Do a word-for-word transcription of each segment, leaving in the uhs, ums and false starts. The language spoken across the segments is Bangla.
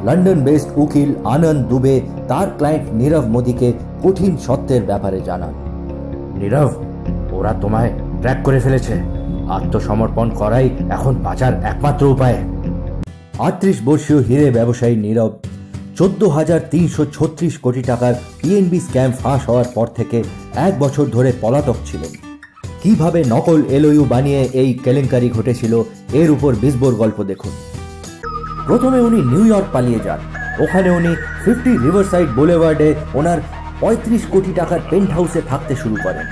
লন্ডন বেসড উকিল আনন্দ দুবে তার ক্লায়েন্ট নীরব মোদীকে কঠিন সত্যের ব্যাপারে জানান। নীরব, ওরা তোমায় ট্র্যাক করে ফেলেছে। আত্মসমর্পণ করাই এখন বাঁচার একমাত্র উপায়। আটত্রিশ বর্ষীয় হিরে ব্যবসায়ী নীরব চোদ্দ হাজার তিনশো ছত্রিশ কোটি টাকার পিএনবি স্ক্যাম ফাঁস হওয়ার পর থেকে এক বছর ধরে পলাতক ছিলেন। কিভাবে নকল এলওইউ বানিয়ে এই কেলেঙ্কারি ঘটেছিল এর উপর বিস্ফোর গল্প দেখুন। প্রথমে উনি নিউ ইয়র্ক পালিয়ে যান। ওখানে উনি ফিফটি রিভারসাইড বুলেভার্ডে ওনার পঁয়ত্রিশ কোটি টাকার পেন্ট হাউসে থাকতে শুরু করেন।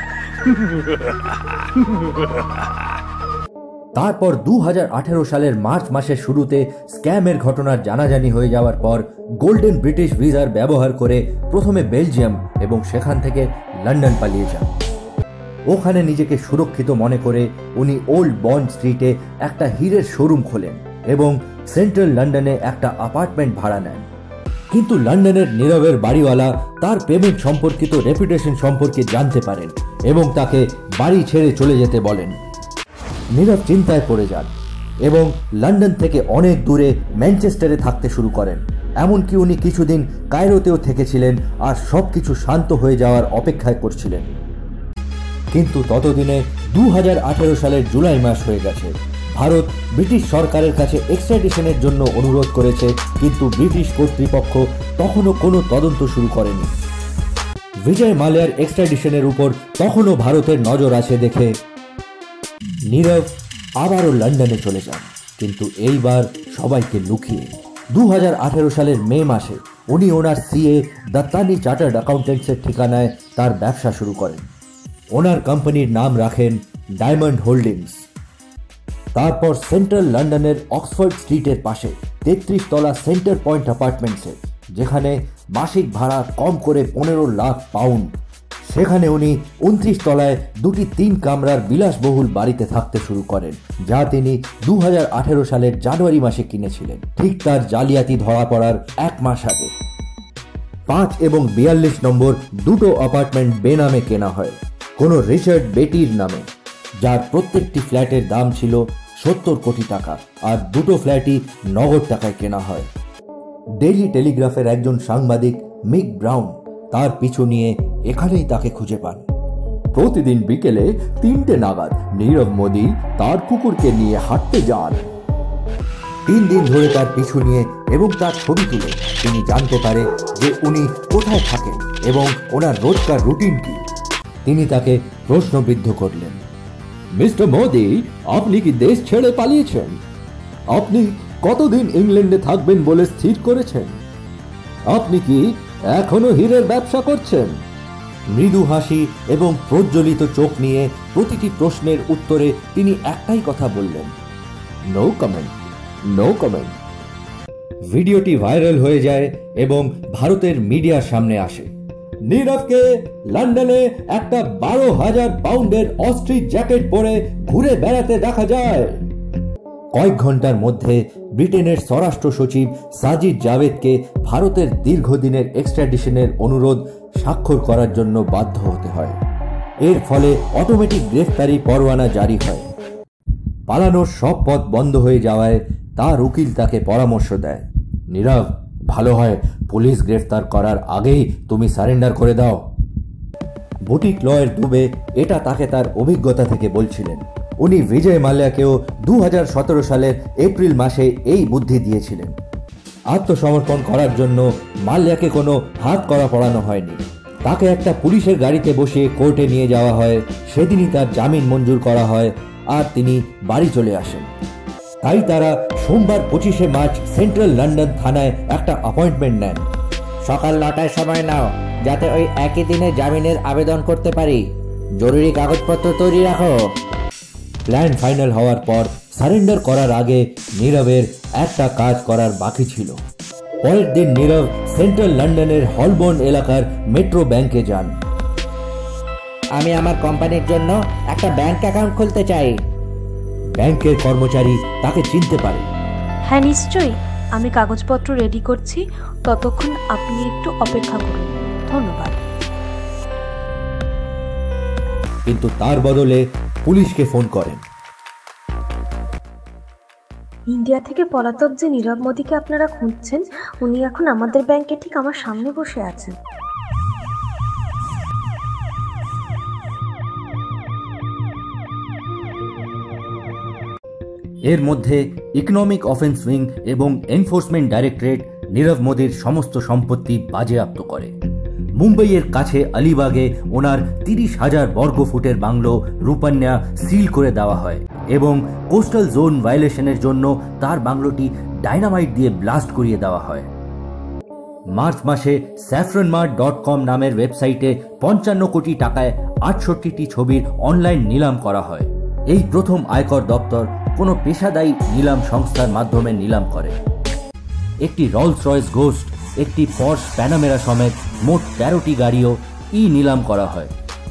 তারপর দু হাজার আঠেরো সালের মার্চ মাসের শুরুতে স্ক্যামের ঘটনার জানাজানি হয়ে যাওয়ার পর গোল্ডেন ব্রিটিশ ভিসার ব্যবহার করে প্রথমে বেলজিয়াম এবং সেখান থেকে লন্ডন পালিয়ে যান। ওখানে নিজেকে সুরক্ষিত মনে করে উনি ওল্ড বন্ড স্ট্রিটে একটা হীরের শোরুম খোলেন এবং সেন্ট্রাল লন্ডনে একটা অ্যাপার্টমেন্ট ভাড়া নেন। কিন্তু লন্ডনের নীরবের বাড়িওয়ালা তার পেমেন্ট সম্পর্কিত রেপুটেশন সম্পর্কে জানতে পারেন এবং তাকে বাড়ি ছেড়ে চলে যেতে বলেন। নীরব চিন্তায় পড়ে যান এবং লন্ডন থেকে অনেক দূরে ম্যানচেস্টারে থাকতে শুরু করেন। এমনকি উনি কিছুদিন কায়রোতেও থেকেছিলেন আর সবকিছু শান্ত হয়ে যাওয়ার অপেক্ষায় করছিলেন। কিন্তু ততদিনে দু হাজার আঠেরো সালের জুলাই মাস হয়ে গেছে। ভারত ব্রিটিশ সরকারের কাছে এক্সট্রাডিশনের জন্য অনুরোধ করেছে, কিন্তু ব্রিটিশ কর্তৃপক্ষ তখনও কোনো তদন্ত শুরু করেনি। বিজয় মালিয়ার এক্সট্রাডিশনের উপর তখনও ভারতের নজর আছে দেখে নীরব আবারও লন্ডনে চলে যান, কিন্তু এইবার সবাইকে লুকিয়ে। দু হাজার আঠেরো সালের মে মাসে উনি ওনার সিএ দত্তানি চার্টার্ড অ্যাকাউন্টেন্টসের ঠিকানায় তার ব্যবসা শুরু করেন। ওনার কোম্পানির নাম রাখেন ডায়মন্ড হোল্ডিংস। তারপর সেন্ট্রাল লন্ডনের অক্সফোর্ড স্ট্রিটের পাশে তেত্রিশ তলা সেন্টার পয়েন্ট অ্যাপার্টমেন্টসে, যেখানে মাসিক ভাড়া কম করে পনেরো লাখ পাউন্ড, সেখানে উনি উনত্রিশ তলায় দুটি তিন কামরার বিলাসবহুল বাড়িতে থাকতে শুরু করেন, যা তিনি দু হাজার আঠেরো সালের জানুয়ারি মাসে কিনেছিলেন, ঠিক তার জালিয়াতি ধরা পড়ার এক মাস আগে। পাঁচ এবং বিয়াল্লিশ নম্বর দুটো অ্যাপার্টমেন্ট বেনামে কেনা হয় কোনো রিচার্ড বেটির নামে, যার প্রত্যেকটি ফ্ল্যাটের দাম ছিল সত্তর কোটি টাকা, আর দুটো ফ্ল্যাটই নগদ টাকায় কেনা হয়। ডেইলি টেলিগ্রাফের একজন সাংবাদিক মিক ব্রাউন তার পিছু নিয়ে এখানেই তাকে খুঁজে পান। প্রতিদিন বিকেলে তিনটে নাগাদ নীরব মোদী তার কুকুরকে নিয়ে হাঁটতে যান। তিন দিন ধরে তার পিছু নিয়ে এবং তার ছবি তুলে তিনি জানতে পারে যে উনি কোথায় থাকেন এবং ওনার রোজকার রুটিন কি। তিনি তাকে প্রশ্নবিদ্ধ করলেন, মিস্টার মোদী, আপনি কি দেশ ছেড়ে পালিয়েছেন? আপনি কতদিন ইংল্যান্ডে থাকবেন বলে স্থির করেছেন? আপনি কি এখনো হীরের ব্যবসা করছেন? মৃদু হাসি এবং প্রজ্বলিত চোখ নিয়ে প্রতিটি প্রশ্নের উত্তরে তিনি একটাই কথা বললেন, নো কমেন্ট, নো কমেন্ট। ভিডিওটি ভাইরাল হয়ে যায় এবং ভারতের মিডিয়ার সামনে আসে। নীরবকে লন্ডনে একটা বারো হাজার পাউন্ডের অস্ট্রিচ জ্যাকেট পরে ঘুরে বেড়াতে দেখা যায়। কয়েক ঘন্টার মধ্যে ব্রিটেনের স্বরাষ্ট্র সচিব সাজিদ জাভেদকে ভারতের দীর্ঘদিনের এক্সট্রাডিশনের অনুরোধ স্বাক্ষর করার জন্য বাধ্য হতে হয়। এর ফলে অটোমেটিক গ্রেফতারি পরোয়ানা জারি হয়। পালানোর সব পথ বন্ধ হয়ে যাওয়ায় তার উকিল তাকে পরামর্শ দেয়, নীরব, ভালো হয় পুলিশ গ্রেফতার করার আগেই তুমি সারেন্ডার করে দাও। বুটিক লয়ার দুবে এটা তাকে তার অভিজ্ঞতা থেকে বলছিলেন। উনি বিজয় মালিয়াকেও দু হাজার সতেরো সালের এপ্রিল মাসে এই বুদ্ধি দিয়েছিলেন। আত্মসমর্পণ করার জন্য মালিয়াকে কোনো হাত করা পড়ানো হয়নি। তাকে একটা পুলিশের গাড়িতে বসিয়ে কোর্টে নিয়ে যাওয়া হয়। সেদিনই তার জামিন মঞ্জুর করা হয় আর তিনি বাড়ি চলে আসেন। তাই তারা সোমবার পঁচিশে মার্চ সেন্ট্রাল লন্ডন থানায় একটা অ্যাপয়েন্টমেন্ট নেন। সকাল নটায় সময় নাও, যাতে ওই একই দিনে জামিনের আবেদন করতে পারি। জরুরি কাগজপত্র তৈরি রাখো। প্ল্যান ফাইনাল হওয়ার পর সারেন্ডার করার আগে নীরবের একটা কাজ করার বাকি ছিল। পরের দিন নীরব সেন্ট্রাল লন্ডনের হলবোর্ন এলাকার মেট্রো ব্যাংকে যান। আমি আমার কোম্পানির জন্য একটা ব্যাংক অ্যাকাউন্ট খুলতে চাই। ব্যাংকের কর্মচারী তাকে চিনতে পারে। হ্যাঁ নিশ্চয়ই, আমি কাগজপত্র রেডি করছি, ততক্ষণ আপনি একটু অপেক্ষা করুন। ধন্যবাদ। কিন্তু তার বদলে পুলিশকে ফোন করেন। ইন্ডিয়া থেকে পলাতক যে নীরব মোদীকে আপনারা খুঁজছেন, উনি এখন আমাদের ব্যাংকে ঠিক আমার সামনে বসে আছেন। এর মধ্যে ইকোনমিক অফেন্স উইং এবং এনফোর্সমেন্ট ডাইরেক্টরেট নীরব মোদীর সমস্ত সম্পত্তি বাজেয়াপ্ত করে। মুম্বাইয়ের কাছে আলিবাগে ওনার তিরিশ হাজার বর্গ ফুটের বাংলো রূপান্যা সিল করে দেওয়া হয় এবং কোস্টাল জোন ভায়োলেশনের জন্য তার বাংলোটি ডাইনামাইট দিয়ে ব্লাস্ট করিয়ে দেওয়া হয়। মার্চ মাসে স্যাফরনমার্ট ডট কম নামের ওয়েবসাইটে পঞ্চান্ন কোটি টাকায় আটষট্টিটি ছবির অনলাইন নিলাম করা হয়। এই প্রথম আয়কর দপ্তর কোনো পেশাদায়ী নিলাম সংস্থার মাধ্যমে নিলাম করে। একটি রোলস রয়েস ঘোস্ট, একটি পর্শ প্যানামেরা সমেত মোট তেরোটি গাড়িও ই নিলাম করা হয়।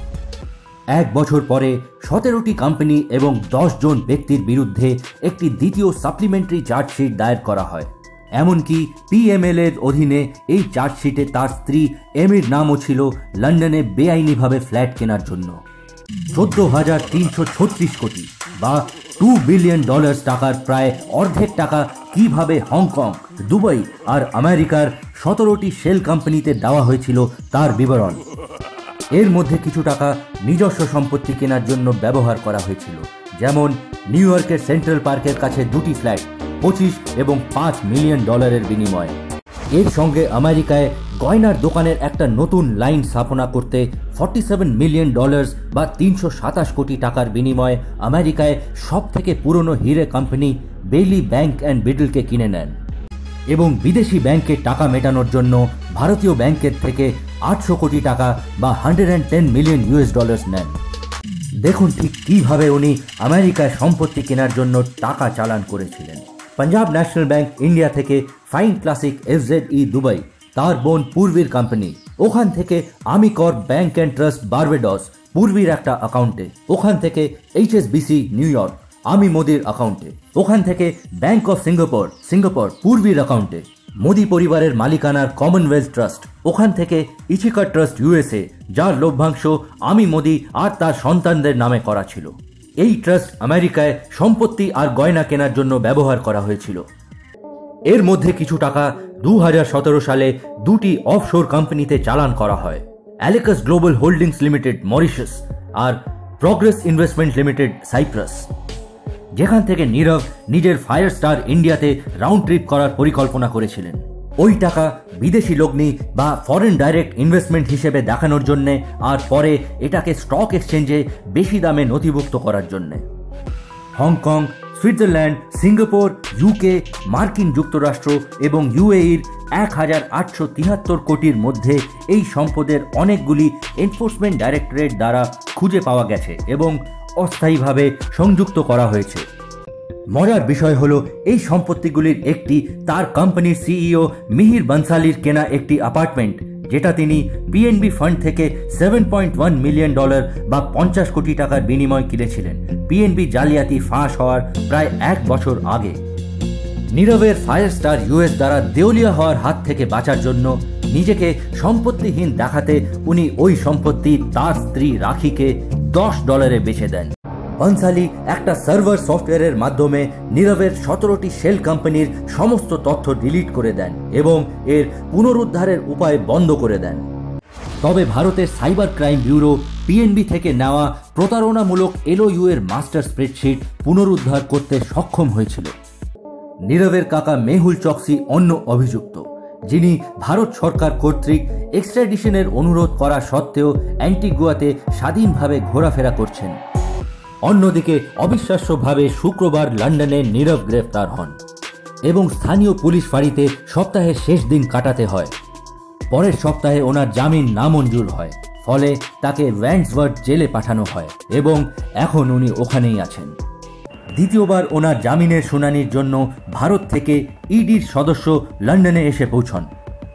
এক বছর পরে সতেরোটি কোম্পানি এবং দশ জন ব্যক্তির বিরুদ্ধে একটি দ্বিতীয় সাপ্লিমেন্টারি চার্জশিট দায়ের করা হয়। এমনকি পিএমএল এর অধীনে এই চার্জশিটে তার স্ত্রী এমির নামও ছিল লন্ডনে বেআইনিভাবে ফ্ল্যাট কেনার জন্য। চোদ্দ হাজার তিনশো ছত্রিশ কোটি বা টু বিলিয়ন ডলার টাকার প্রায় অর্ধেক টাকা কিভাবে হংকং, দুবাই আর আমেরিকার সতেরোটি শেল কোম্পানিতে দেওয়া হয়েছিল তার বিবরণ। এর মধ্যে কিছু টাকা নিজস্ব সম্পত্তি কেনার জন্য ব্যবহার করা হয়েছিল, যেমন নিউ ইয়র্কের সেন্ট্রাল পার্কের কাছে দুটি ফ্ল্যাট পঁচিশ এবং পাঁচ মিলিয়ন ডলারের বিনিময়ে। এর সঙ্গে আমেরিকায় গয়নার দোকানের একটা নতুন লাইন স্থাপনা করতে ফর্টি সেভেন মিলিয়ন ডলার বা তিনশো সাতাশ কোটি টাকার বিনিময়ে আমেরিকায় সব থেকে পুরনো হিরে কোম্পানি বেইলি ব্যাংক অ্যান্ড বিডলকে কিনে নেন এবং বিদেশি ব্যাংকে টাকা মেটানোর জন্য ভারতীয় ব্যাংকের থেকে আটশো কোটি টাকা বা hundred and ten million US dollar নেন। দেখুন ঠিক কিভাবে উনি আমেরিকায় সম্পত্তি কেনার জন্য টাকা চালান করেছিলেন। পাঞ্জাব ন্যাশনাল ব্যাংক ইন্ডিয়া থেকে Fine Classic FZ E Dubai, তার বোন পূর্বীর কোম্পানি, ওখান থেকে আমি Corp Bank and Trust Barbados পূর্বীর একটা অ্যাকাউন্টে, ওখান থেকে এইচএসবিসি নিউ ইয়র্ক আমি মোদির অ্যাকাউন্টে, ওখান থেকে ব্যাংক অফ সিঙ্গাপুর সিঙ্গাপুর পূর্বীর অ্যাকাউন্টে, মোদি পরিবারের মালিকানার কমনওয়েলথ ট্রাস্ট, ওখান থেকে ইচিকা ট্রাস্ট ইউএসএ, যার লভ্যাংশ আমি মোদি আর তার সন্তানদের নামে করা ছিল। এই ট্রাস্ট আমেরিকায় সম্পত্তি আর গয়না কেনার জন্য ব্যবহার করা হয়েছিল। এর মধ্যে কিছু টাকা দু হাজার সতেরো সালে দুটি অফশোর কোম্পানিতে চালান করা হয়, Alecas Global Holdings Limited Mauritius আর প্রগ্রেস ইনভেস্টমেন্ট লিমিটেড সাইপ্রাস, যেখান থেকে নীরব নিজের ফায়ার স্টার ইন্ডিয়াতে রাউন্ড ট্রিপ করার পরিকল্পনা করেছিলেন। ওই টাকা বিদেশি লগ্নি বা ফরেন ডাইরেক্ট ইনভেস্টমেন্ট হিসেবে দেখানোর জন্যে আর পরে এটাকে স্টক এক্সচেঞ্জে বেশি দামে নথিভুক্ত করার জন্যে। হংকং, সুইজারল্যান্ড, সিঙ্গাপুর, ইউকে, মার্কিন যুক্তরাষ্ট্র এবং ইউএইর এক হাজার আটশো তিয়াত্তর কোটির মধ্যে এই সম্পদের অনেকগুলি এনফোর্সমেন্ট ডাইরেক্টরেট দ্বারা খুঁজে পাওয়া গেছে এবং অস্থায়ীভাবে সংযুক্ত করা হয়েছে। মজার বিষয় হলো এই সম্পত্তিগুলির একটি তার কোম্পানির সিইও মিহির বনসালির কেনা একটি অ্যাপার্টমেন্ট, যেটা তিনি পিএনবি ফান্ড থেকে seven point one million dollar বা পঞ্চাশ কোটি টাকার বিনিময় কিনেছিলেন পিএনবি জালিয়াতি ফাঁস হওয়ার প্রায় এক বছর আগে। নীরবের ফায়ার স্টার ইউএস দ্বারা দেউলিয়া হওয়ার হাত থেকে বাঁচার জন্য নিজেকে সম্পত্তিহীন দেখাতে উনি ওই সম্পত্তি তার স্ত্রী রাখিকে দশ ডলারে বেচে দেন। বনসালি একটা সার্ভার সফটওয়্যারের মাধ্যমে নীরবের সতেরোটি শেল কোম্পানির সমস্ত তথ্য ডিলিট করে দেন এবং এর পুনরুদ্ধারের উপায় বন্ধ করে দেন। তবে ভারতের সাইবার ক্রাইম ব্যুরো পিএনবি থেকে নেওয়া প্রতারণামূলক এলওইউ এর মাস্টার স্প্রেডশিট পুনরুদ্ধার করতে সক্ষম হয়েছিল। নীরবের কাকা মেহুল চকসি অন্য অভিযুক্ত, যিনি ভারত সরকার কর্তৃক এক্সট্রাডিশনের অনুরোধ করা সত্ত্বেও অ্যান্টিগুয়াতে স্বাধীনভাবে ঘোরাফেরা করছেন। অন্যদিকে অবিশ্বাস্যভাবে শুক্রবার লন্ডনে নীরব গ্রেফতার হন এবং স্থানীয় পুলিশ ফাঁড়িতে সপ্তাহের শেষ দিন কাটাতে হয়। পরের সপ্তাহে ওনার জামিন নামঞ্জুর হয়, ফলে তাকে ওয়ান্ডসওয়ার্থ জেলে পাঠানো হয় এবং এখন উনি ওখানেই আছেন। দ্বিতীয়বার ওনার জামিনের শুনানির জন্য ভারত থেকে ইডির সদস্য লন্ডনে এসে পৌঁছন।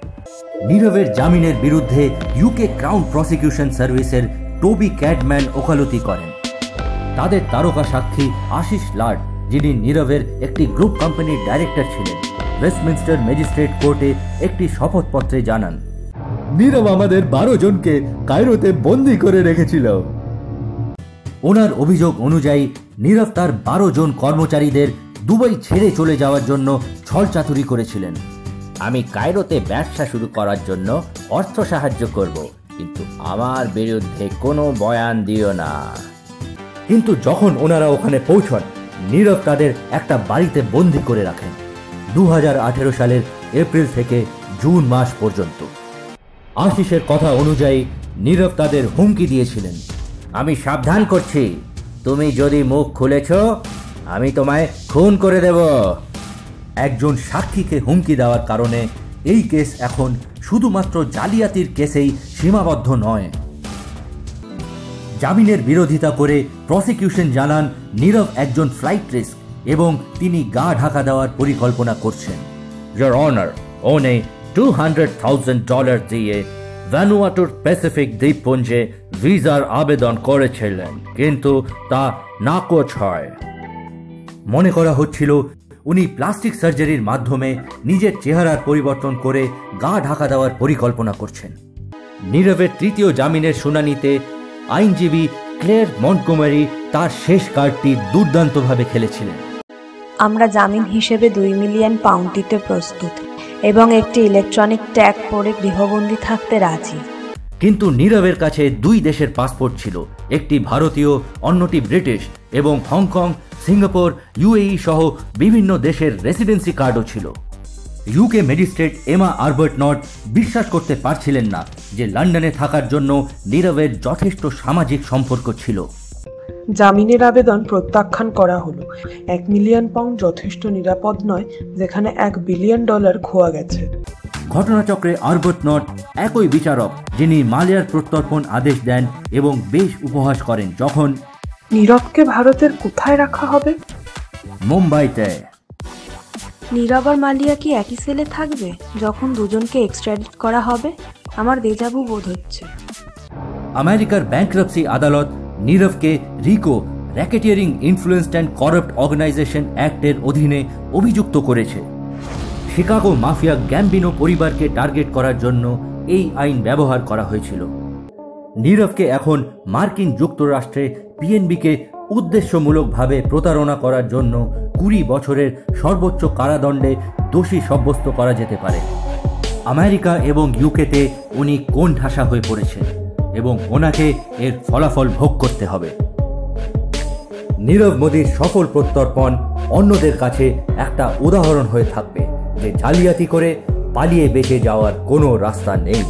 নীরবের জামিনের বিরুদ্ধে ইউকে ক্রাউন প্রসিকিউশন সার্ভিসের টোবি ক্যাডম্যান ওকালতি করেন। তাদের তারকা সাক্ষী আশিস লাড, যিনি নীরবের একটি গ্রুপ কোম্পানির ডাইরেক্টর ছিলেন, ওয়েস্টমিনস্টার ম্যাজিস্ট্রেট কোর্টে একটি শপথপত্রে জানান, নীরব আমাদের বারো জনকে কায়রোতে বন্দী করে রেখেছিল। ওনার অভিযোগ অনুযায়ী নীরব তার বারো জন কর্মচারীদের দুবাই ছেড়ে চলে যাওয়ার জন্য ছলচাতুরি করেছিলেন। আমি কায়রোতে ব্যবসা শুরু করার জন্য অর্থ সাহায্য করব, কিন্তু আমার বিরুদ্ধে কোনো বয়ান দিও না। কিন্তু যখন ওনারা ওখানে পৌঁছন, নীরব তাদের একটা বাড়িতে বন্দি করে রাখেন দু হাজার আঠেরো সালের এপ্রিল থেকে জুন মাস পর্যন্ত। আশিসের কথা অনুযায়ী নীরব তাদের হুমকি দিয়েছিলেন, আমি সাবধান করছি, তুমি যদি মুখ খুলেছ আমি তোমায় খুন করে দেব। একজন সাক্ষীকে হুমকি দেওয়ার কারণে এই কেস এখন শুধুমাত্র জালিয়াতির কেসেই সীমাবদ্ধ নয়। জামিনের বিরোধিতা করে প্রসিকিউশন জানান নীরব একজন ফ্লাইট রিস্ক এবং তিনি গা ঢাকা দেওয়ার পরিকল্পনা করছেন। Your honour, one two hundred thousand dollar দিয়ে ভ্যানুয়াটুর প্যাসিফিক দ্বীপপুঞ্জে ভিসার আবেদন করেছিলেন, কিন্তু তা নাকচ হয়। মনে করা হচ্ছিল উনি প্লাস্টিক সার্জারির মাধ্যমে নিজের চেহারার পরিবর্তন করে গা ঢাকা দেওয়ার পরিকল্পনা করছেন। নীরবের তৃতীয় জামিনের শুনানিতে আইনজীবী ক্লেয়ার মন্টগোমারি তার শেষ কার্ডটি দুর্দান্তভাবে খেলেছিলেন। আমরা জামিন হিসেবে দুই মিলিয়ন পাউন্ড দিতে প্রস্তুত এবং একটি ইলেকট্রনিক ট্যাগ পরে গৃহবন্দী থাকতে রাজি। কিন্তু নীরবের কাছে দুই দেশের পাসপোর্ট ছিল, একটি ভারতীয়, অন্যটি ব্রিটিশ, এবং হংকং, সিঙ্গাপুর, ইউএই সহ বিভিন্ন দেশের রেসিডেন্সি কার্ডও ছিল। ইউকে ম্যাজিস্ট্রেট এমা আরবার্টনট বিশ্বাস করতে পারছিলেন না যে লন্ডনে থাকার জন্য নীরবের যথেষ্ট সামাজিক সম্পর্ক ছিল। জামিনের আবেদন প্রত্যাখ্যান করা হলো। এক মিলিয়ন পাউন্ড যথেষ্ট নিরাপদ নয়, যেখানে এক বিলিয়ন ডলার খোয়া গেছে। ঘটনাচক্রে আরবার্টনট একই বিচারক যিনি মালিয়ার প্রত্যর্পণ আদেশ দেন এবং বেশ উপহাস করেন যখন নীরবকে ভারতের কোথায় রাখা হবে? মুম্বাইতে। নীরব আর মালিয়া কি একই সেলে থাকবে যখন দুজনকে এক্সট্রাডিট করা হবে? আমার দেজাভু বোধ হচ্ছে। আমেরিকার ব্যাংক্রাপসি আদালত নীরবকে RICO, racketeering influenced and corrupt organisation অ্যাক্টের অধীনে অভিযুক্ত করেছে। শিকাগো মাফিয়া গ্যাম্বিনো পরিবারকে টার্গেট করার জন্য এই আইন ব্যবহার করা হয়েছিল। নীরবকে এখন মার্কিন যুক্তরাষ্ট্রে পিএনবিকে উদ্দেশ্যমূলকভাবে প্রতারণা করার জন্য কুড়ি বছরের সর্বোচ্চ কারাদণ্ডে দোষী সাব্যস্ত করা যেতে পারে। আমেরিকা এবং ইউকেতে উনি কোণ ঠাসা হয়ে পড়েছেন এবং ওনাকে এর ফলাফল ভোগ করতে হবে। নীরব মোদির সফল প্রত্যর্পণ অন্যদের কাছে একটা উদাহরণ হয়ে থাকবে যে জালিয়াতি করে পালিয়ে বেঁচে যাওয়ার কোনো রাস্তা নেই।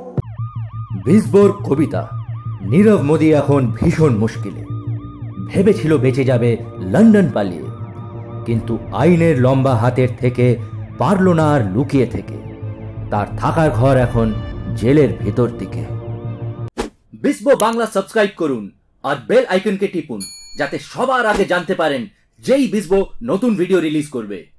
বিসবোর কবিতা। নীরব মোদি এখন ভীষণ মুশকিলে। ভেবেছিল বেঁচে যাবে লন্ডন পালিয়ে, কিন্তু আইনের লম্বা হাতের থেকে পারল না আর লুকিয়ে থেকে। তার থাকার ঘর এখন জেলের ভেতর দিকে। বিসবো বাংলা সাবস্ক্রাইব করুন আর বেল আইকনকে টিপুন যাতে সবার আগে জানতে পারেন যেই বিসবো নতুন ভিডিও রিলিজ করবে।